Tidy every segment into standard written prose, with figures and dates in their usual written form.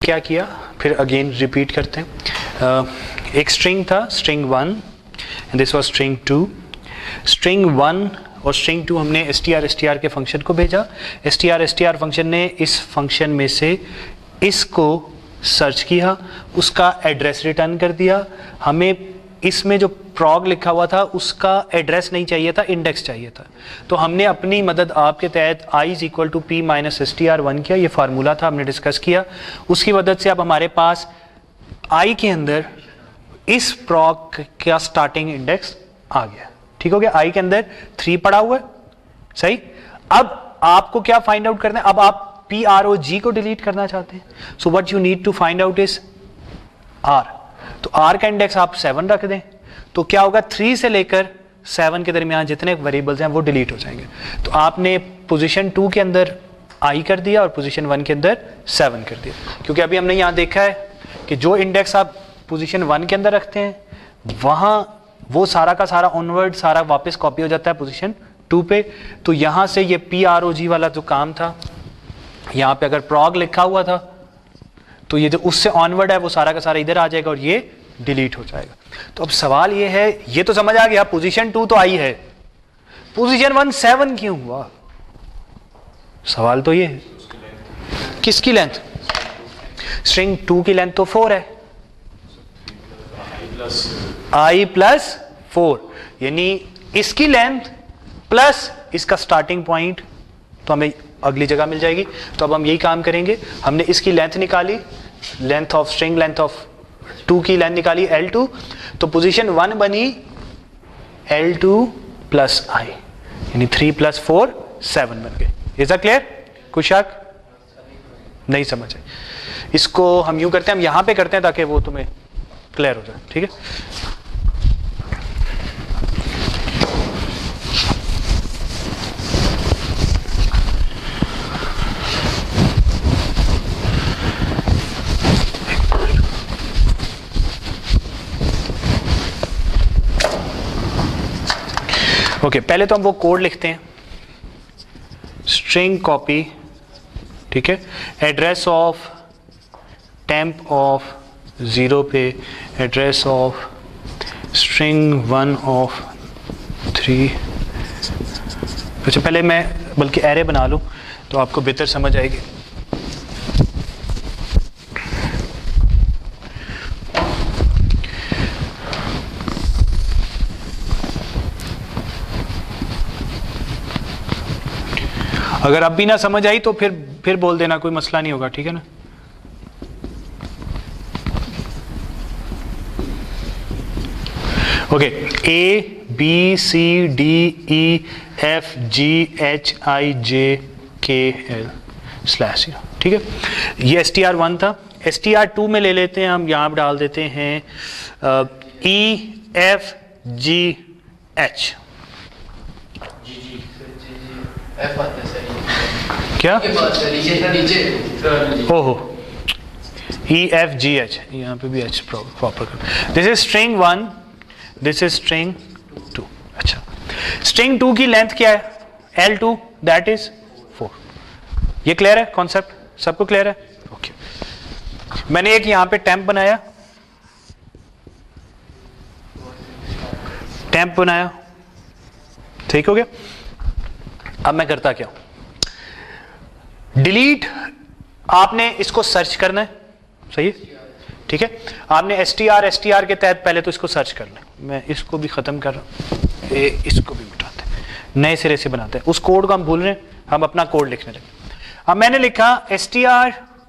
क्या किया, फिर अगेन रिपीट करते हैं। एक स्ट्रिंग था string 1 and this was string 2। String 1 और स्ट्रिंग 2 हमने str के फंक्शन को भेजा। str फंक्शन ने इस फंक्शन में से इसको सर्च किया, उसका एड्रेस रिटर्न कर दिया। हमें इसमें जो प्रॉग लिखा हुआ था उसका एड्रेस नहीं चाहिए था, इंडेक्स चाहिए था। तो हमने अपनी मदद आपके तहत i is equal to p minus str1 किया। ये फार्मूला था, हमने डिस्कस किया। उसकी मदद से अब हमारे पास i के अंदर इस प्रॉग का स्टार्टिंग इंडेक्स आ गया। ठीक हो गया, i के अंदर 3 पड़ा हुआ है, सही। अब आपको क्या फाइंड आउट करना है, अब आप PROG को डिलीट करना चाहते हैं। So what you need to find out is R। तो R का इंडेक्स आप 7 रख दें, तो क्या होगा 3 से लेकर 7 के दरमियान जितने वेरिएबल्स हैं वो डिलीट हो जाएंगे। तो आपने पोजीशन 2 के अंदर I कर दिया और पोजीशन 1 के अंदर 7 कर दिया, क्योंकि अभी हमने यहाँ देखा है कि जो इंडेक्स आप पोजीशन 1 के अंदर रखते हैं वहां वो सारा का सारा ऑनवर्ड सारा वापस कॉपी हो जाता है पोजीशन 2 पे। तो यहां से ये PROG वाला जो काम था, यहाँ पे अगर प्रॉग लिखा हुआ था तो ये जो उससे ऑनवर्ड है वो सारा का सारा इधर आ जाएगा और ये डिलीट हो जाएगा। तो अब सवाल ये है, ये तो समझ आ गया पोजीशन 2 तो आई है, पोजीशन 1 7 क्यों हुआ? सवाल तो ये है किसकी लेंथ, स्ट्रिंग 2 की लेंथ तो 4 है, i प्लस 4 यानी इसकी लेंथ प्लस इसका स्टार्टिंग पॉइंट, तो हमें अगली जगह मिल जाएगी। तो अब हम यही काम करेंगे, हमने इसकी लेंथ निकाली, length of string length of 2 की लेंथ निकाली L2, तो पोजीशन 1 बनी L2 प्लस i यानी 3 प्लस 4 7 बन गए। Is that clear? कुछ शक नहीं समझ आए? इसको हम यूं करते हैं, हम यहां पे करते हैं ताकि वो तुम्हें क्लियर हो जाए। ठीक है, ओके पहले तो हम वो कोड लिखते हैं, स्ट्रिंग कॉपी, ठीक है, एड्रेस ऑफ टेम्प ऑफ 0 पे एड्रेस ऑफ स्ट्रिंग 1 ऑफ 3। अच्छा पहले मैं बल्कि एरे बना लूं तो आपको बेहतर समझ आएगी। अगर अब भी ना समझ आई तो फिर बोल देना, कोई मसला नहीं होगा, ठीक है ना। Okay, A B C D E F G H I J K L /0, ठीक है। ये str1 था। str2 में ले लेते हैं हम, यहाँ डाल देते हैं E F G H। क्या? ओहो, EFGH, यहाँ पे भी H प्रॉपर कर। This is string 1, this is string 2। अच्छा, स्ट्रिंग 2 की लेंथ क्या है? L2, that is 4। ये क्लियर है कॉन्सेप्ट? सबको क्लियर है? ओके, मैंने एक यहाँ पे टेम्प बनाया, टेम्प बनाया, ठीक हो गया। अब मैं करता क्या हूं, डिलीट, आपने इसको सर्च करना है, सही है, ठीक है। आपने str के तहत पहले तो इसको सर्च करना है। मैं इसको भी खत्म कर रहा हूं, इसको भी मिटाते हैं, नए सिरे से बनाते हैं। उस कोड को हम भूल रहे हैं, हम अपना कोड लिखने लगे। अब मैंने लिखा str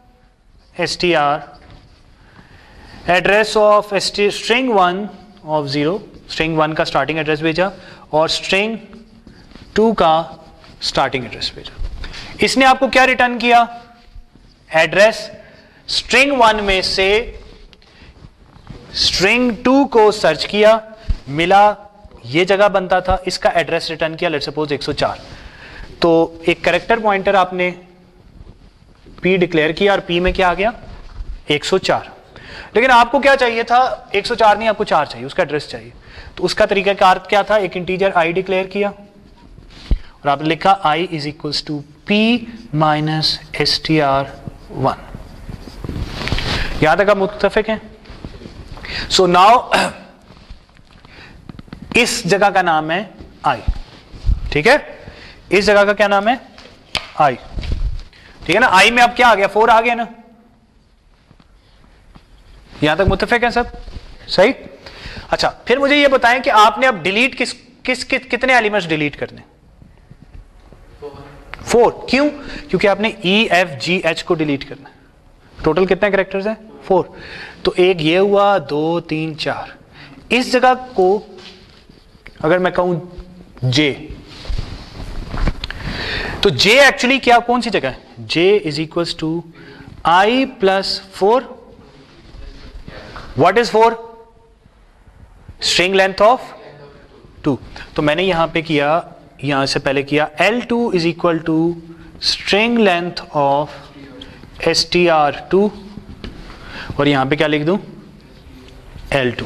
address of string 1 of 0, string 1 का स्टार्टिंग एड्रेस भेजा और स्ट्रिंग 2 का स्टार्टिंग एड्रेस भेजा। इसने आपको क्या रिटर्न किया? एड्रेस। स्ट्रिंग 1 में से स्ट्रिंग 2 को सर्च किया, मिला, ये जगह बनता था, इसका एड्रेस रिटर्न किया, लेट्स सपोज 104। तो एक कैरेक्टर पॉइंटर आपने P डिक्लेयर किया और P में क्या आ गया? 104। लेकिन आपको क्या चाहिए था? 104 नहीं, आपको 4 चाहिए, उसका एड्रेस चाहिए। तो उसका तरीकाकार क्या था? एक इंटीजर I डिक्लेयर किया और आपने लिखा I is equals to P minus str1। यहां तक आप मुत्तफिक हैं? सो नाउ इस जगह का नाम है आई, ठीक है? इस जगह का क्या नाम है? आई, ठीक है ना? आई में अब क्या आ गया? 4 आ गया ना? यहां तक मुत्तफिक है सब? सही। अच्छा, फिर मुझे ये बताएं कि आपने अब डिलीट कितने एलिमेंट्स डिलीट करने? 4। क्यों? क्योंकि आपने ई एफ जी एच को डिलीट करना है। टोटल कितने कैरेक्टर्स हैं? 4। तो एक ये हुआ, 2 3 4। इस जगह को अगर मैं कहूं जे, तो जे एक्चुअली क्या, कौन सी जगह है? J is equals to I plus 4। What is 4? String length of 2। तो मैंने यहां पे किया, यहां से पहले किया L2 is equal to string length of str2, और यहां पे क्या लिख दूं? L2।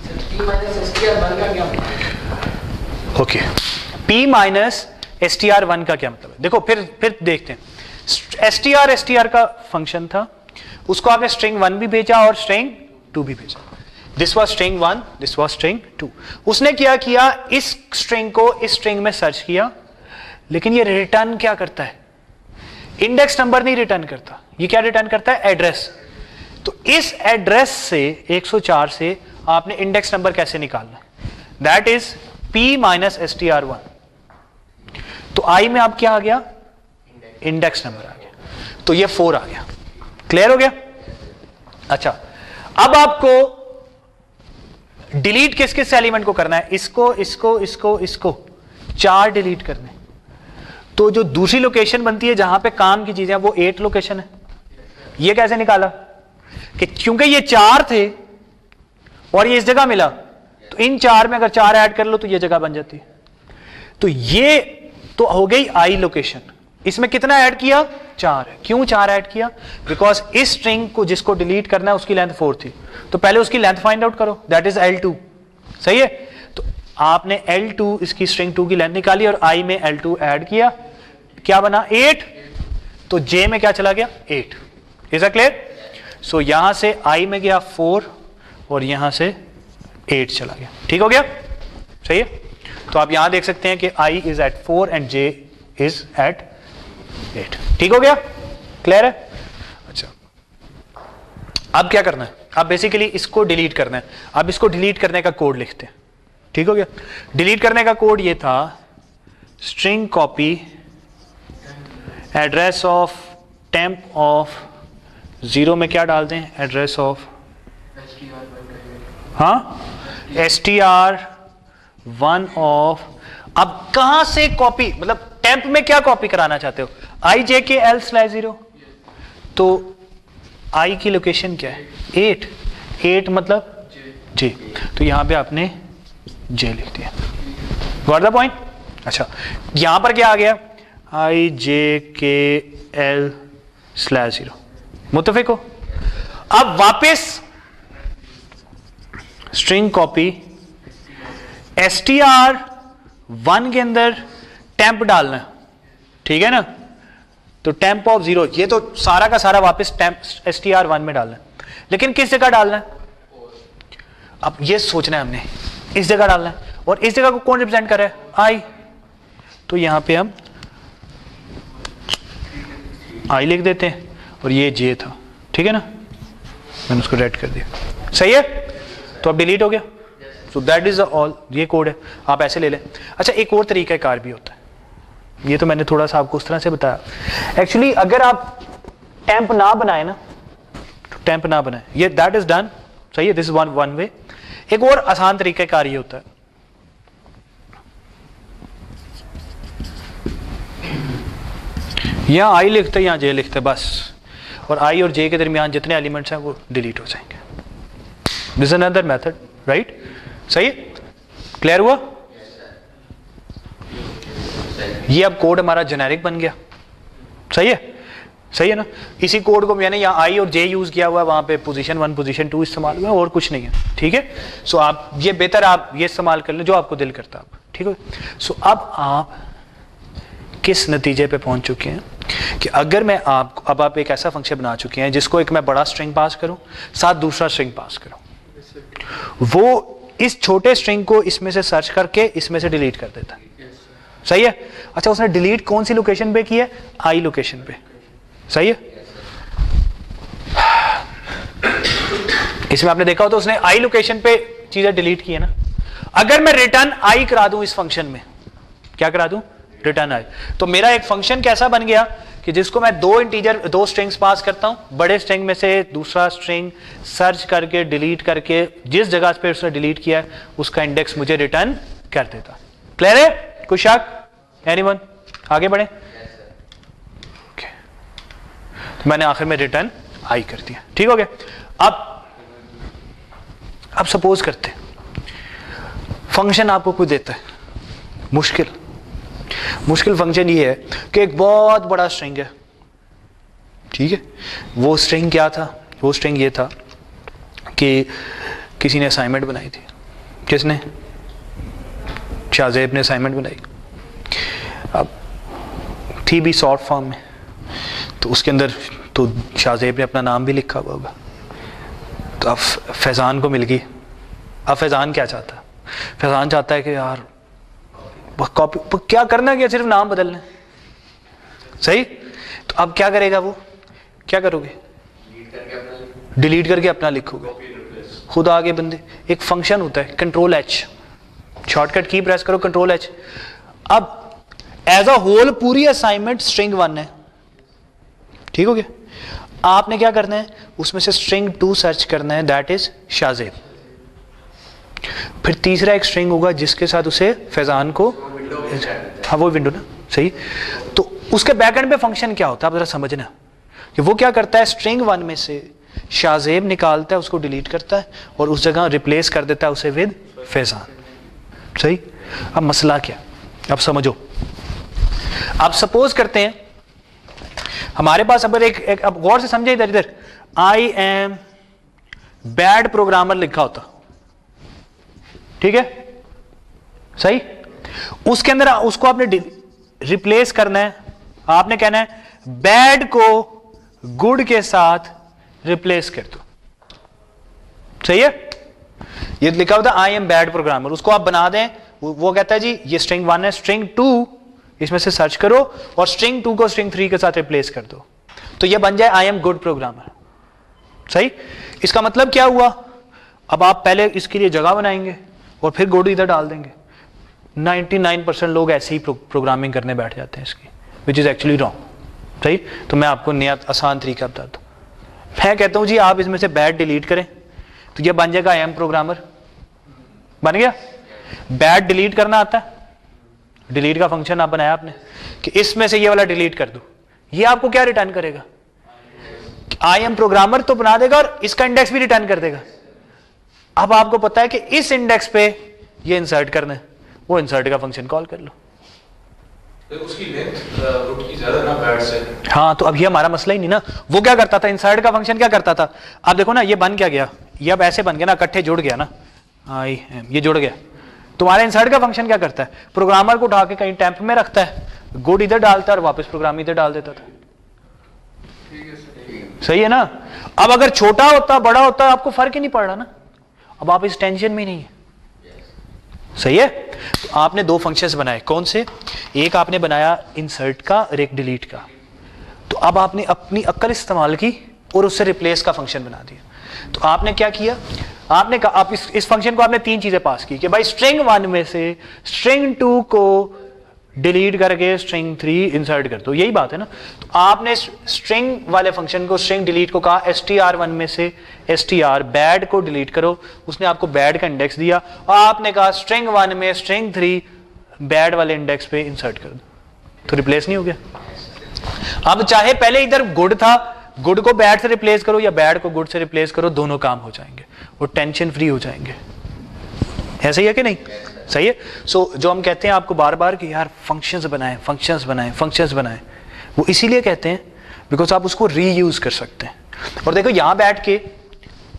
Okay, P minus str1 का क्या मतलब है? देखो फिर देखते हैं। str का फंक्शन था, उसको आपने स्ट्रिंग 1 भी भेजा और स्ट्रिंग 2 भी भेजा। This was string 1, this was string 2। उसने क्या किया? इस स्ट्रिंग को इस स्ट्रिंग में सर्च किया, लेकिन ये रिटर्न क्या करता है? इंडेक्स नंबर नहीं रिटर्न करता, ये क्या रिटर्न करता है? एड्रेस। तो इस एड्रेस से 104 से आपने इंडेक्स नंबर कैसे निकालना? That is P minus str1। तो I में अब क्या आ गया? इंडेक्स नंबर आ गया, तो ये 4 आ गया। क्लियर हो गया? अच्छा, अब आपको डिलीट किस किस एलिमेंट को करना है? इसको, इसको, इसको, इसको, 4 डिलीट करने। तो जो दूसरी लोकेशन बनती है जहां पे काम की चीजें, वो 8 लोकेशन है। ये कैसे निकाला? कि क्योंकि ये 4 थे और ये इस जगह मिला, तो इन 4 में अगर 4 ऐड कर लो तो ये जगह बन जाती है। तो ये तो हो गई आई लोकेशन। इसमें कितना ऐड किया? 4 है। क्यों 4 ऐड किया? बिकॉज इस स्ट्रिंग को जिसको डिलीट करना है उसकी लेंथ 4 थी, तो पहले उसकी लेंथ फाइंड आउट करो, दैट इज L2। सही है? तो आपने L2, इसकी स्ट्रिंग 2 की लेंथ निकाली और I में L2 ऐड किया, क्या बना? 8। तो J में क्या चला गया? 8। Is that clear? सो यहां से I में गया 4 और यहां से 8 चला गया। ठीक हो गया? सही है? तो आप यहां देख सकते हैं कि I is at 4 and J is at 8। ठीक हो गया? क्लियर है? अच्छा, अब क्या करना है? अब बेसिकली इसको डिलीट करना है। अब इसको डिलीट करने का कोड लिखते हैं। ठीक हो गया? डिलीट करने का कोड ये था, string copy address of temp of 0 में क्या डाल दें? एड्रेस ऑफ, हाँ, str1 ऑफ। अब कहां से कॉपी, मतलब टेम्प में क्या कॉपी कराना चाहते हो? I J K L slash 0। तो I की लोकेशन क्या है? 8। 8 मतलब J, तो यहां पे आपने J लिख दिया। Got the point? अच्छा, यहां पर क्या आ गया? I J K L slash 0। मुत्तफिक हो? अब वापस स्ट्रिंग कॉपी str1 के अंदर टेम्प डालना है, ठीक है ना? तो टेम्प ऑफ 0, ये तो सारा का सारा वापस टेम्प str1 में डालना है, लेकिन किस जगह डालना है? अब ये सोचना है हमने, इस जगह डालना है। और इस जगह को कौन रिप्रेजेंट कर रहा है? I। तो यहां पे हम I लिख देते हैं और ये J था, ठीक है ना? मैंने उसको रेड कर दिया। सही है? तो अब डिलीट हो गया। सो दैट इज ऑल, ये कोड है, आप ऐसे ले लें। अच्छा, एक और तरीका कार भी होता है, ये तो मैंने थोड़ा सा आपको उस तरह से बताया। एक्चुअली अगर आप टेम्प ना बनाए ना, तो टेम्प ना बनाए, ये दैट इज डन। सही है? This is one way. एक और आसान तरीका कार ये होता है, यहां आई लिखते यहां J लिखते बस, और I और J के दरमियान जितने एलिमेंट्स हैं वो डिलीट हो जाएंगे। This is another method, right? सही है? क्लियर हुआ? ये अब कोड हमारा जेनेरिक बन गया। सही है? सही है ना? इसी कोड को मैंने यहाँ I और J यूज किया हुआ है, वहां पे पोजीशन 1 पोजीशन 2 इस्तेमाल हुआ है, और कुछ नहीं है। ठीक है? सो आप ये बेहतर आप ये इस्तेमाल कर लें जो आपको दिल करता है। ठीक है? सो अब आप किस नतीजे पे पहुंच चुके हैं कि अगर मैं अब आप एक ऐसा फंक्शन बना चुके हैं जिसको एक मैं बड़ा स्ट्रिंग पास करूं साथ दूसरा स्ट्रिंग पास करूं, वो इस छोटे स्ट्रिंग को इसमें से सर्च करके इसमें से डिलीट कर देता है। सही है? अच्छा, उसने डिलीट कौन सी लोकेशन पे की है? आई लोकेशन पे। सही है? इसमें आपने देखा हो तो उसने आई लोकेशन पे चीजें डिलीट की है ना। अगर मैं रिटर्न आई करा दूं इस फंक्शन में, क्या करा दूं? रिटर्न आई, तो मेरा एक फंक्शन कैसा बन गया कि जिसको मैं दो स्ट्रिंग्स पास करता हूं, बड़े स्ट्रिंग में से दूसरा स्ट्रिंग सर्च करके डिलीट करके जिस जगह पे उसने डिलीट किया है उसका इंडेक्स मुझे रिटर्न कर देता। क्लियर है? कुछ शक? एनीवन? आगे बढ़े। okay. तो मैंने आखिर में रिटर्न आई कर दिया। ठीक हो गया? अब सपोज करते फंक्शन आपको कोई देता है, मुश्किल फंक्शन ये है कि एक बहुत बड़ा स्ट्रिंग है। ठीक है? वो स्ट्रिंग क्या था? वो स्ट्रिंग ये था कि किसी ने असाइनमेंट बनाई थी। किसने? शाहजेब ने असाइनमेंट बनाई। अब थी भी शॉर्ट फॉर्म में, तो उसके अंदर तो शाहजेब ने अपना नाम भी लिखा हुआ होगा। तो अब फैज़ान को मिल गई। अब फैज़ान क्या चाहता है? फैज़ान चाहता है कि यार कॉपी क्या करना, क्या सिर्फ नाम बदलना है। सही? तो अब क्या करेगा वो? क्या करोगे? डिलीट करके अपना लिखोगे। खुद आगे बंदे, एक फंक्शन होता है control H, shortcut key press करो कंट्रोल एच। अब एज अ होल पूरी असाइनमेंट स्ट्रिंग 1 है। ठीक हो गया? आपने क्या करना है? उसमें से स्ट्रिंग 2 सर्च करना है, दैट इज शाहजेब। फिर तीसरा एक स्ट्रिंग होगा जिसके साथ उसे फैजान को, हाँ वो विंडो ना। सही? तो उसके बैकएंड पे फंक्शन क्या होता है आप जरा समझना कि वो क्या करता है, स्ट्रिंग 1 में से शाहजेब निकालता है, उसको डिलीट करता है और उस जगह रिप्लेस कर देता है उसे विद फैजान। सही? अब मसला क्या, अब समझो। आप सपोज करते हैं हमारे पास अगर एक अब गौर से समझे इधर इधर, आई एम बैड प्रोग्रामर लिखा होता। ठीक है? सही? उसके अंदर उसको आपने रिप्लेस करना है। आपने कहना है बैड को गुड के साथ रिप्लेस कर दो। सही है? ये लिखा होता आई एम बैड प्रोग्रामर, उसको आप बना दें। वो कहता है जी ये स्ट्रिंग 1 है, स्ट्रिंग 2 इसमें से सर्च करो और स्ट्रिंग 2 को स्ट्रिंग 3 के साथ रिप्लेस कर दो, तो ये बन जाए आई एम गुड प्रोग्रामर। सही? इसका मतलब क्या हुआ? अब आप पहले इसके लिए जगह बनाएंगे और फिर गुड इधर डाल देंगे। 99% लोग ऐसे ही प्रोग्रामिंग करने बैठ जाते हैं इसकी, विच इज एक्चुअली रॉन्ग। सही? तो मैं आपको नया आसान तरीका बताता हूं। मैं कहता हूं जी आप इसमें से बैड डिलीट करें तो ये बन जाएगा आई एम प्रोग्रामर। बन गया? बैड डिलीट करना आता है? डिलीट का फंक्शन आप बनाया आपने कि इसमें से ये वाला डिलीट कर दो, ये आपको क्या रिटर्न करेगा? आई एम प्रोग्रामर तो बना देगा और इसका इंडेक्स भी रिटर्न कर देगा। अब आपको पता है कि इस इंडेक्स पे ये इंसर्ट करना है, वो इंसर्ट का फंक्शन कॉल कर लो। उसकी लेंथ रूट की ज्यादा ना बैड से। हाँ, तो अब ये हमारा मसला ही नहीं ना। वो क्या करता था, इंसर्ट का फंक्शन क्या करता था? आप देखो ना, ये बन क्या गया, ये अब ऐसे बन गया ना, इकट्ठे जुड़ गया ना, आई एम ये जुड़ गया। तुम्हारा इंसर्ट का फंक्शन क्या करता है? प्रोग्रामर को उठा के कहीं टेम्प में रखता है, गुड इधर डालता है और वापस प्रोग्राम इधर डाल देता था। सही है ना? अब अगर छोटा होता बड़ा होता आपको फर्क ही नहीं पड़ रहा ना, अब आप इस टेंशन में नहीं है। सही है? तो आपने 2 फंक्शंस बनाए, कौन से? एक आपने बनाया इंसर्ट का और एक डिलीट का। तो अब आपने अपनी अक्ल इस्तेमाल की और उससे रिप्लेस का फंक्शन बना दिया। तो आपने क्या किया? आपने कहा आप इस फंक्शन को आपने 3 चीजें पास की कि भाई स्ट्रिंग 1 में से स्ट्रिंग 2 को डिलीट करके स्ट्रिंग 3 इंसर्ट कर दो। यही बात है ना? तो आपने स्ट्रिंग वाले फंक्शन को, स्ट्रिंग डिलीट को कहा str1 में से str बैड को डिलीट करो, उसने आपको बैड का इंडेक्स दिया और आपने कहा स्ट्रिंग 1 में स्ट्रिंग 3 बैड वाले इंडेक्स पे इंसर्ट कर दो, तो रिप्लेस नहीं हो गया? अब चाहे पहले इधर गुड था, गुड को बैड से रिप्लेस करो या बैड को गुड से रिप्लेस करो, दोनों काम हो जाएंगे और टेंशन फ्री हो जाएंगे। ऐसा ही है कि नहीं? सही है? सो जो हम कहते हैं आपको बार बार कि यार फंक्शंस बनाएं, फंक्शंस बनाएं, फंक्शंस बनाएं, वो इसीलिए कहते हैं बिकॉज आप उसको रीयूज कर सकते हैं। और देखो यहां बैठ के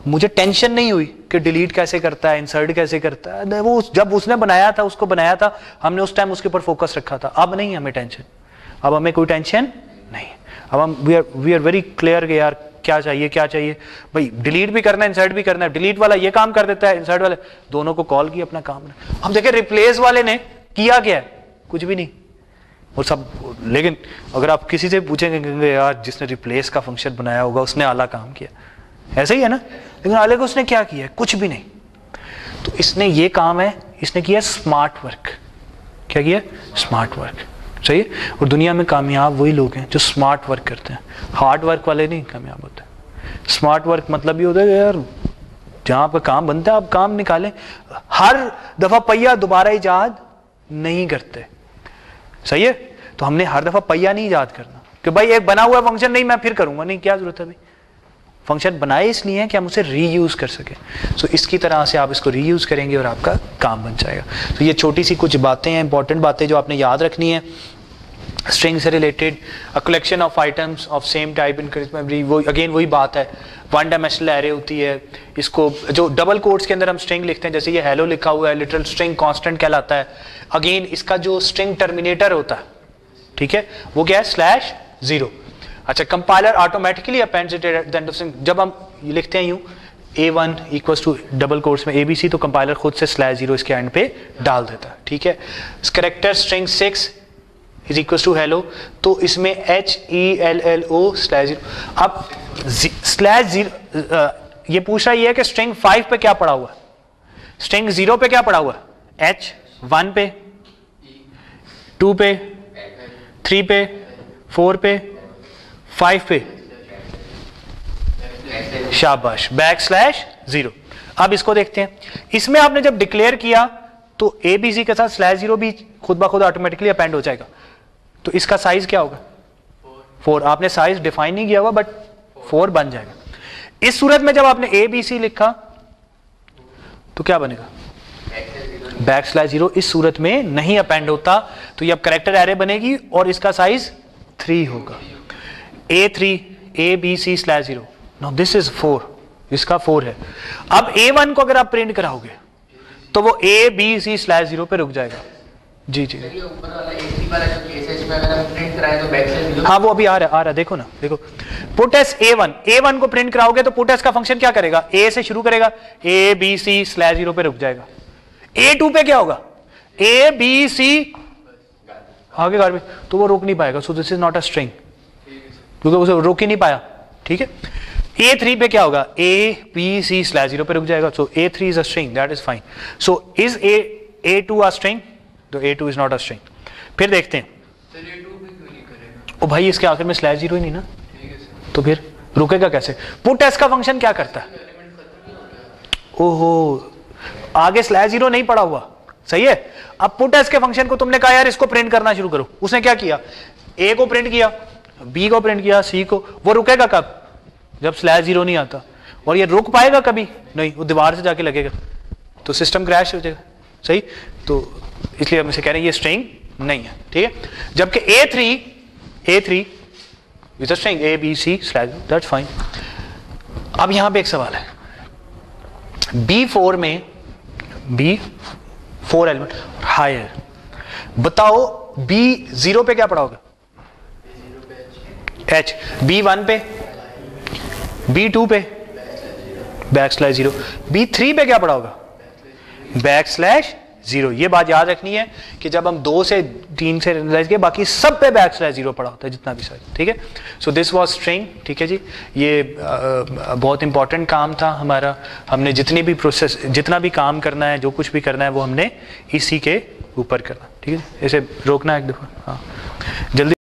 मुझे टेंशन नहीं हुई कि डिलीट कैसे करता है, इंसर्ट कैसे करता है, वो जब उसने बनाया था, उसको बनाया था, हमने उस टाइम उसके ऊपर फोकस रखा था। अब नहीं हमें टेंशन, अब हमें कोई टेंशन नहीं। अब हम वी आर वेरी क्लियर कि यार क्या चाहिए भाई, डिलीट भी करना है, इंसर्ट भी करना है। डिलीट वाला ये काम कर देता है, इंसर्ट वाले दोनों को कॉल किया, अपना काम। हम देखें रिप्लेस वाले ने किया क्या है, कुछ भी नहीं और सब। लेकिन अगर आप किसी से पूछेंगे यार जिसने रिप्लेस का फंक्शन बनाया होगा उसने आला काम किया, ऐसा ही है ना। लेकिन आले को उसने क्या किया, कुछ भी नहीं। तो इसने ये काम है, इसने किया स्मार्ट वर्क। क्या किया, स्मार्ट वर्क। सही है। और दुनिया में कामयाब वही लोग हैं जो स्मार्ट वर्क करते हैं, हार्ड वर्क वाले नहीं कामयाब होते। स्मार्ट वर्क मतलब ये होता है यार जहां आपका काम बनता है आप काम निकालें। हर दफा पहिया दोबारा ईजाद नहीं करते, सही है। तो हमने हर दफा पहिया नहीं ईजाद करना कि भाई एक बना हुआ फंक्शन नहीं मैं फिर करूंगा, नहीं, क्या जरूरत है भाई। फंक्शन बनाए इसलिए है कि हम उसे रीयूज कर सकें। सो इसकी तरह से आप इसको रीयूज करेंगे और आपका काम बन जाएगा। तो ये छोटी सी कुछ बातें हैं, इंपॉर्टेंट बातें जो आपने याद रखनी है स्ट्रिंग से related. A collection of items of same type in memory, वो अगेन वही बात है, वन डायमेंशनल एरे होती है। इसको जो डबल कोट्स के अंदर हम स्ट्रिंग लिखते हैं, जैसे ये हेलो लिखा हुआ है, लिटरल स्ट्रिंग कांस्टेंट कहलाता है। अगेन इसका जो स्ट्रिंग टर्मिनेटर होता है, ठीक है, वो क्या है, /0। अच्छा, compiler automatically appends it at the end of string. जब हम ये लिखते हैं यूं A1 equals to double quotes में ABC, तो कंपाइलर खुद से /0 इसके एंड पे डाल देता है, ठीक है। Character string 6 is equals to hello, तो इसमें HELLO/0। अब /0 ये पूछ रहा है कि स्ट्रिंग 5 पे क्या पड़ा हुआ है, स्ट्रिंग 0 पे क्या पड़ा हुआ है, H 1 पे, 2 पे, 3 पे, 4 पे, 5 पे, शाबाश, /0। अब इसको देखते हैं, इसमें आपने जब डिक्लेयर किया तो ABC के साथ /0 भी खुद ब खुद ऑटोमेटिकली अपेंड हो जाएगा। तो इसका साइज क्या होगा, 4। आपने साइज डिफाइन नहीं किया हुआ बट 4 बन जाएगा। इस सूरत में जब आपने ABC लिखा तो क्या बनेगा, /0 इस सूरत में नहीं अपेंड होता, तो ये अब कैरेक्टर एरे बनेगी और इसका साइज 3 होगा। A3 ABC/0, now this is 4, इसका 4 है। अब A1 को अगर आप प्रिंट कराओगे तो वो ABC/0 पे रुक जाएगा। जी जी, ऊपर वाला A3 वाला जो केसेस में अगर हम प्रिंट कराएं तो /0, हाँ वो अभी आ रहा है, देखो ना, देखो पुटस A1 को प्रिंट कराओगे तो पुटस का फंक्शन क्या करेगा, A से शुरू करेगा, ABC/0 पे रुक जाएगा। A2 पे क्या होगा, ABC आगे गार्बेज, तो वो रोक नहीं पाएगा। So this is not a string, क्योंकि उसे रोक ही नहीं पाया, ठीक है। A3 पे क्या होगा, ABC/0 पे रुक जाएगा। So A3 is a string, that is fine. So is A2 a string, तो A2 is not a string. फिर देखते हैं, ओ भाई इसके आखिर में /0 ही नहीं ना, तो फिर रुकेगा कैसे। पुटस का फंक्शन क्या करता है, ओहो आगे /0 नहीं पड़ा हुआ, सही है। अब पुटस के फंक्शन को तुमने कहा यार इसको प्रिंट करना शुरू करो, उसने क्या किया, A को प्रिंट किया, B को प्रिंट किया, C को। वो रुकेगा कब, जब /0 नहीं आता। और ये रुक पाएगा कभी नहीं, वो दीवार से जाके लगेगा तो सिस्टम क्रैश हो जाएगा, सही। तो इसलिए हम इसे कह रहे हैं ये स्ट्रिंग नहीं है, ठीक है। जबकि A3 is a string, ABC/0, that's fine. अब यहां पे एक सवाल है, B4 में B4 एलिमेंट हायर, बताओ B0 पे क्या पड़ा होगा, H, B1 पे, B2 पे /0, B3 पे क्या पड़ा होगा, /0। ये बात याद रखनी है कि जब हम 2 से 3 से एनालाइज किए, बाकी सब पे /0 पड़ा होता है, जितना भी साइज, ठीक है। सो दिस वाज स्ट्रिंग, ठीक है जी। ये बहुत इंपॉर्टेंट काम था हमारा। हमने जितना भी काम करना है, जो कुछ भी करना है, वो हमने इसी के ऊपर करना, ठीक है। इसे रोकना एक दफा, हाँ जल्दी।